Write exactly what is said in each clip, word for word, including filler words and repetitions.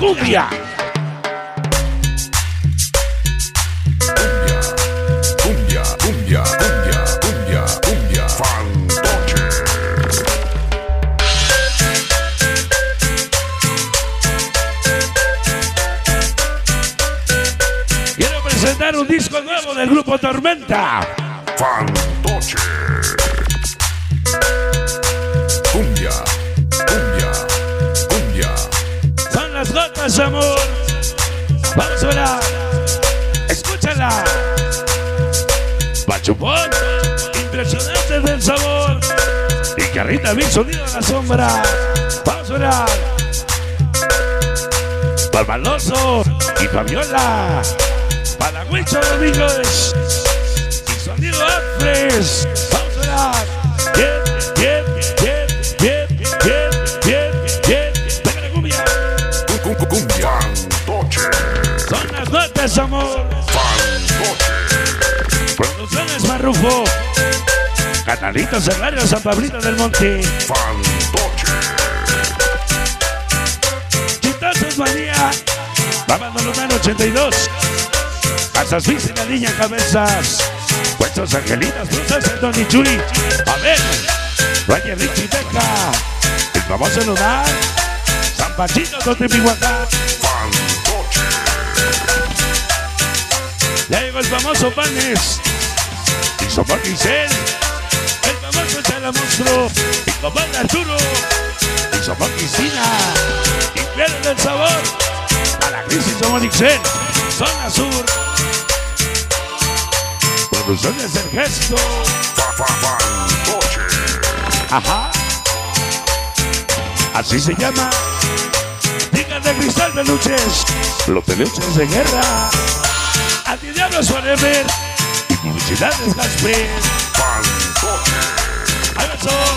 cumbia. Cumbia, cumbia, cumbia, cumbia, cumbia, fantoche. Quiero presentar un disco nuevo del grupo Tormenta. Fantoche. Cumbia, cumbia, cumbia. Son las gotas, amor. Vamos a orar. Escúchala. Pachupón, impresionante del sabor. Y Carrita, mi sonido en la sombra. Vamos a orar. Palmaloso y Fabiola. Para Huicho Domingos. Y sonido Afres. Vamos a orar. Bien, bien, bien, bien, bien, bien, bien. Venga la cumbia. Cumbia, fantoche. Son las notas, amor. Fantoche. Producciones Marrufo. Canalitos Herrero, San Pablito del Monte. Fantoche. Chitazos Manía. Vamos Lomano ochenta y dos. Casas Fis y la niña Cabezas. Puestos Angelitas, Cruzas, el Don Ichui. A ver. Valle Richie Beca. El famoso lugar. San Pachito, donde Mihuacán. Fantoche. Ya llegó el famoso Panes. Y somos Giselle. El famoso Chala Monstruo. Y compadre Arturo. Y somos Cristina. Y pierden el sabor. A la crisis somos Giselle. Zona Sur. Producciones del Gesto. Fa, fa, fantoche. Ajá. Así se llama. Digan de Cristal Peluches. Los peluches de guerra. Antidiablos Forever. Y publicidades Gasper. Fantoche. Ahí va el sol.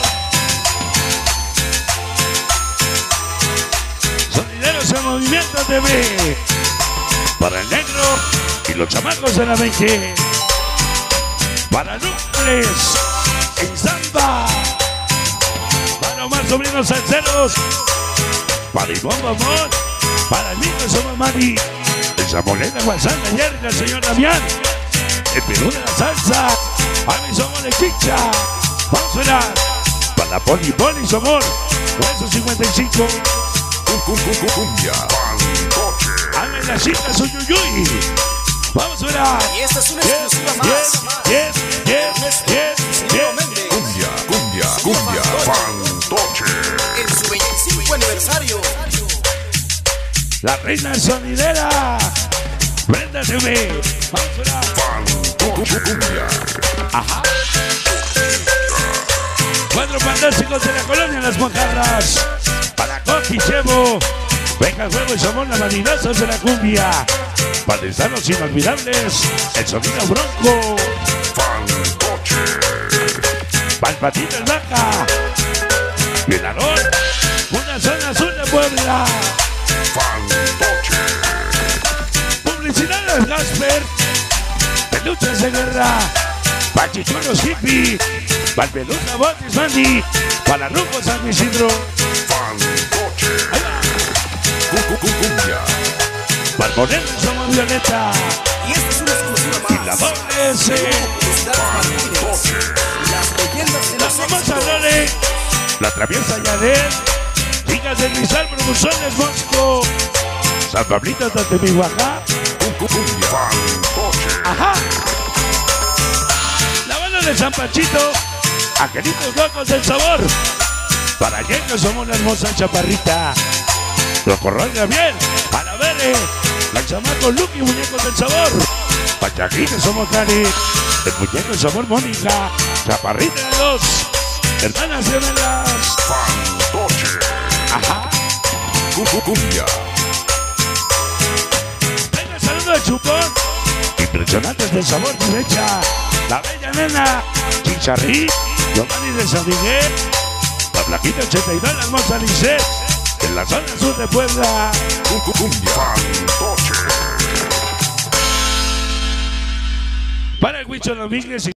Sonideros en Movimiento T V. Para el negro y los chamacos de la veinte. Para Núcleos en Zamba. Para Omar Sobrinos Salceros. Para Ivonne Bomón. Para el niño Somos Mari. El Zamoleta Guasán ayer y la señora Damián. El Perú de la salsa. A mí somos de chicha. Vamos a ver. Para Poli Poli Somor. Hueso cincuenta y cinco. Cumbia, fantoche. Ana y la chica Suyuyuy. Vamos a ver. Y esta es una Yes, exclusiva más. yes, yes, yes, yes, yes. Cumbia, cumbia, cumbia, fantoche. En su veinticinco aniversario. La reina sonidera. Brenda T V. Vamos a ver. Fantoche. Cumbia. Ajá. Cuatro fantásticos de la colonia Las Mojarras. Para Coqui Chevo. Venga, Juego y Somos las marinazas de la cumbia. Palesanos inolvidables. El sonido bronco. Fantoche. Palpatito el Vaca. Violador. Una zona azul de Puebla. Fantoche. Publicidades Gasper. Peluches de guerra. Pachichuelos hippie. Valpeluca Botis Mandy. Para Rumbo San Isidro. Fantoche. Ahí va. Cumbia. Barboneros somos Violeta. Y esta es una exclusiva más. Y la doble S. Fantoche. Las leyendas de La los famosa éxitos. Lore. La traviesa Yadet. Chicas de Cristal Producciones Mosco. San Pablito Tatemihuacá. Cumbia. Fantoche. Ajá. La banda de San Pachito. Angelitos Locos del Sabor. Para Yengo somos la hermosa Chaparrita. Los Corral Gabriel. Para Vele. La chamaco Lucky Muñecos del Sabor. Pachaquines somos Cari. El muñeco del Sabor Mónica. Chaparrita de dos. Hermanas gemelas. Fantoche. Ajá. Cumbia. Venga, saludo de Chupón. Impresionantes del sabor derecha. La bella nena. Chicharrí. Giovanni de San Miguel. La Plaquita ochenta y dos. La hermosa Lisset. En la zona sur de Puebla. Cumbia. Fantoche. Para el Huicho Domínguez y